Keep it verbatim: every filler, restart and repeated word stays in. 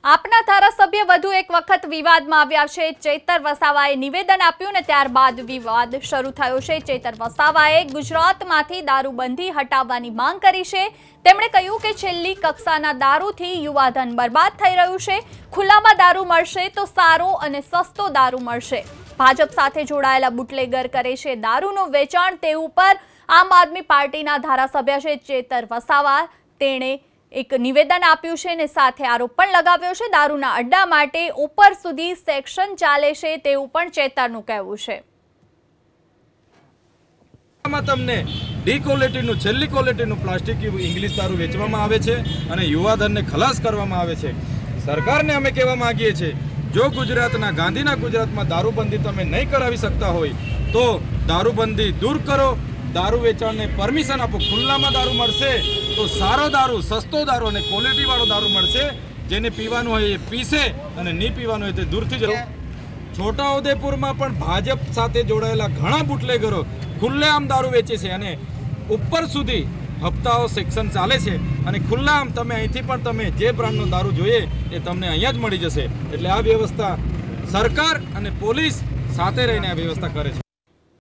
આપના ધારાસભ્ય વધુ એક વખત વિવાદમાં આવ્યા છે। ચેતર વસાવાએ નિવેદન આપ્યું ને ત્યારબાદ વિવાદ શરૂ થયો છે। ચેતર વસાવાએ ગુજરાતમાંથી દારૂબંધી હટાવવાની માંગ કરી છે। તેમણે કહ્યું કે છેલ્લી કક્ષાના દારૂથી યુવાધન બરબાદ થઈ રહ્યું છે। ખુલ્લામાં દારૂ મળશે તો સારો અને સસ્તો દારૂ મળશે। ભાજપ સાથે જોડાયેલા બુટલેગર કરે છે દારૂનું વેચાણ। તે ઉપર આમ આદમી પાર્ટીના ધારાસભ્ય છે ચેતર વસાવા તેણે एक निवेदन आप्યું છે ને સાથે आरोप પણ લગાવ્યો છે। દારૂના અડ્ડા માટે ઉપર સુધી સેક્શન ચાલે છે તેવું પણ ચેતરનું કહેવું છે। તમને ડી ક્વોલિટીનું છેલ્લી ક્વોલિટીનું પ્લાસ્ટિક ઇંગ્લિશ દારૂ વેચવામાં આવે છે અને યુવાધનને ખલાસ કરવામાં આવે છે। સરકારને અમે કહેવા માંગીએ છીએ, જો ગુજરાતના ગાંધીના ગુજરાતમાં દારૂબંધી તમે નહીં કરાવી શકતા હોય તો દારૂબંધી દૂર કરો, दारू वेचाण ने परमिशन आपो। खुल्लामां दारू मळशे तो सारो दारू, सस्तो दारू अने क्वॉलिटी वाळो दारू मळशे। जेने पीवानुं होय ए पीशे अने नहीं पीवानुं होय ते दूरथी ज। छोटाउदेपुरमां पण भाजप साथे जोडायेला घणा बूटलेगरो खुल्लेआम दारू वेचे छे अने उपर सुधी हप्ताओ सेक्शन चाले छे अने खुल्लाआम तमे અહીંથી પણ તમે જે બ્રાન્ડનો દારૂ જોઈએ એ તમને અહીંયા જ મળી જશે। એટલે આ વ્યવસ્થા સરકાર અને પોલીસ સાથે રહીને આ વ્યવસ્થા કરે છે।